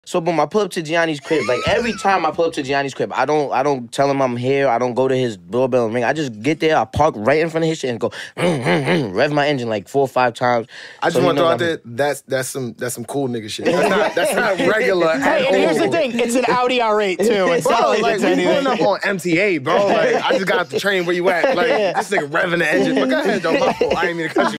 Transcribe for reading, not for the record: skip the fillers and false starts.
So boom, I pull up to Gianni's crib. Like every time I pull up to Gianni's crib, I don't tell him I'm here. I don't go to his doorbell and ring. I just get there, I park right in front of his shit and go rev my engine like 4 or 5 times. I just want to throw out there that's some cool nigga shit. That's not regular. Hey, and here's the thing, it's an Audi R8 too. It's not like it's we anything. pulling up on MTA, bro. Like I just got off the train where you at. Like this nigga revving the engine. But go ahead though, my fault. I ain't mean to cut you.